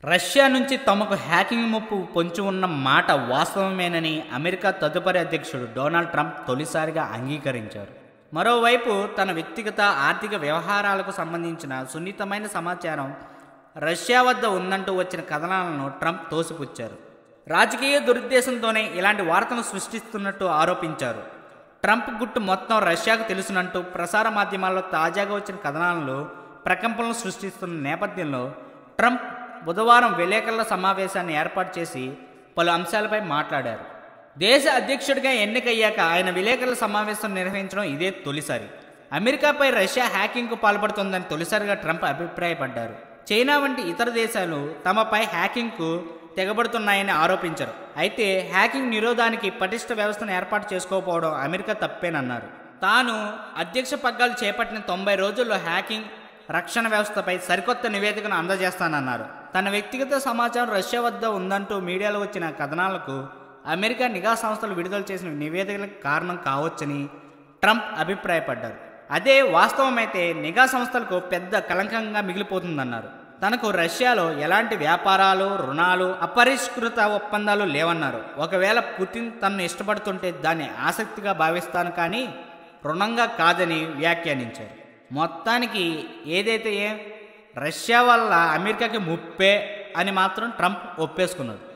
Russia నుంచి తమకు hacking ముప్పు పొంచి ఉన్న మాట వాస్తవమేనని అమెరికా తదుపరి అధ్యక్షుడు డొనాల్డ్ ట్రంప్ తొలిసారిగా అంగీకరించారు. మరోవైపు తన వ్యక్తిగత ఆర్థిక వ్యవహారాలకు సంబంధించిన సున్నితమైన సమాచారం రష్యా వద్ద ఉందంటూ వచ్చిన కథనాలను ట్రంప్ తోసిపుచ్చారు. రాజకీయ దురుద్దేశంతోనే ఇలాంటి వార్తను సృష్టిస్తున్నట్టు ఆరోపించారు. ట్రంప్ గుట్టు మొత్తం రష్యాకు తెలుసునంటూ ప్రసార మాధ్యమాల్లో తాజాగా వచ్చిన కథనాలను ప్రకంపనలు సృష్టిస్తున్న నేపథ్యంలో ట్రంప్ బుధవారం విలేకరుల సమావేశాన్ని ఏర్పాటు చేసి పలు అంశాలపై మాట్లాడారు. దేశ అధ్యక్షుడిగా ఎన్నికయ్యాక ఆయన విలేకరుల సమావేశం నిర్వహించడం ఇదే తొలిసారి. అమెరికాపై రష్యా హ్యాకింగ్కు పాల్పడుతోందని తొలిసారిగా ట్రంప్ అభిప్రాయపడ్డారు. చైనా వంటి ఇతర దేశాలు తమపై హ్యాకింగ్కు తెగబడుతున్నాయని ఆరోపించారు. అయితే హ్యాకింగ్ నిరోధానికి పటిష్ట వ్యవస్థను ఏర్పాటు చేసుకోకపోవడం అమెరికా తప్పేనన్నారు. తాను అధ్యక్ష పగ్గాలు చేపట్టిన 90 రోజుల్లో హ్యాకింగ్ రక్షణ వ్యవస్థపై సరికొత్త నివేదికను అందజేస్తానన్నారు. తన వ్యక్తిగత సమాచారం రష్యా వద్ద ఉందంటూ మీడియాలో వచ్చిన కథనాలకు అమెరికా నిఘా సంస్థలు విడుదల చేసిన నివేదికలకు కారణం కావచ్చని ట్రంప్ అభిప్రాయపడ్డారు. అదే వాస్తవమైతే నిఘా సంస్థలకు పెద్ద కళంకంగా మిగిలిపోతుందన్నారు. తనకు రష్యాలో ఎలాంటి వ్యాపారాలు, రుణాలు, అపరిష్కృత ఒప్పందాలు లేవన్నారు. ఒకవేళ పుతిన్ తనను ఇష్టపడుతుంటే దాన్ని ఆసక్తిగా భావిస్తాను కానీ రుణంగా కాదని వ్యాఖ్యానించారు. మొత్తానికి ఏదైతే రష్యా వల్ల అమెరికాకి ముప్పే అని మాత్రం ట్రంప్ ఒప్పేసుకున్నాడు.